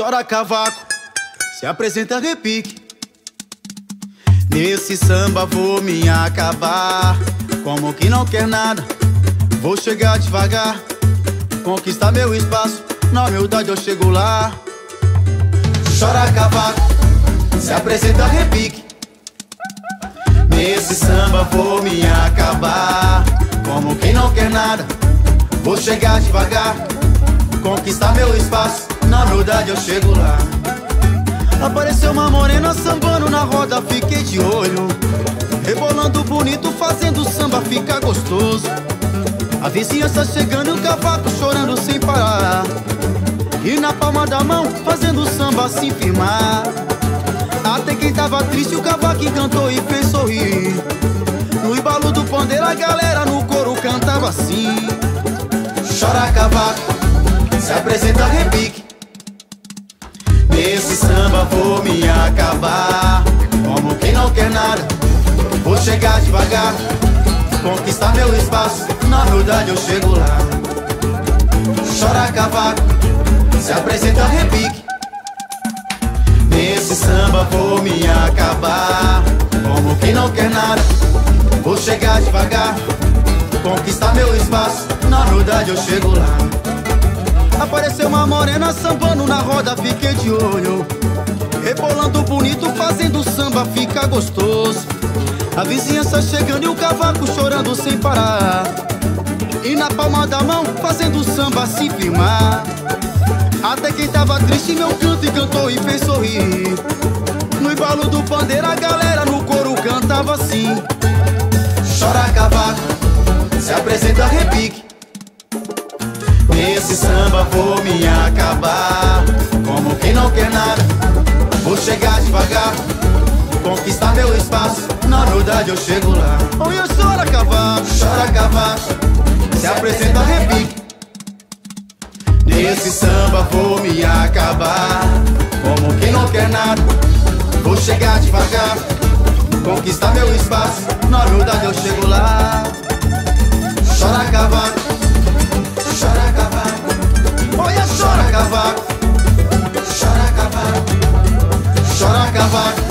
chora cavaco, se apresenta repique. Nesse samba vou me acabar, como que não quer nada. Vou chegar devagar, conquistar meu espaço, na humildade eu chego lá. Chora cavaco, se apresenta repique. Nesse samba vou me acabar, como quem não quer nada. Vou chegar devagar, conquistar meu espaço, na humildade eu chego lá. Apareceu uma morena sambando na roda, fiquei de olho. Rebolando bonito, fazendo samba ficar gostoso. A vizinhança chegando e o cavaco chorando sem parar. E na palma da mão, fazendo samba se firmar. Até quem tava triste, o cavaco encantou e fez sorrir. No embalo do pandeiro, a galera no coro cantava assim: chora cavaco, se apresenta repique. Nesse samba vou me acabar, como quem não quer nada. Vou chegar devagar, conquistar meu espaço, na humildade eu chego lá. Chora cavaco, se apresenta repique. Nesse samba vou me acabar, como quem não quer nada. Vou chegar devagar, conquistar meu espaço, na humildade eu chego lá. Apareceu uma morena sambando na roda, fiquei de olho. Rebolando bonito, fazendo samba fica gostoso. A vizinhança chegando e o cavaco chorando sem parar. E na palma da mão, fazendo samba se firmar. Até quem tava triste, meu canto encantou e fez sorrir. No embalo do pandeiro, a galera no coro cantava assim: chora cavaco, se apresenta repique. Nesse samba vou me acabar, como quem não quer nada. Vou chegar devagar, conquistar meu espaço, na humildade eu chego lá. Olha, chora cavaco, se apresenta repique. Nesse samba vou me acabar, como quem não quer nada. Vou chegar devagar, conquistar meu espaço, na humildade eu chego lá. Chora cavaco, chora cavaco, olha, chora cavaco, chora cavaco, chora cavaco.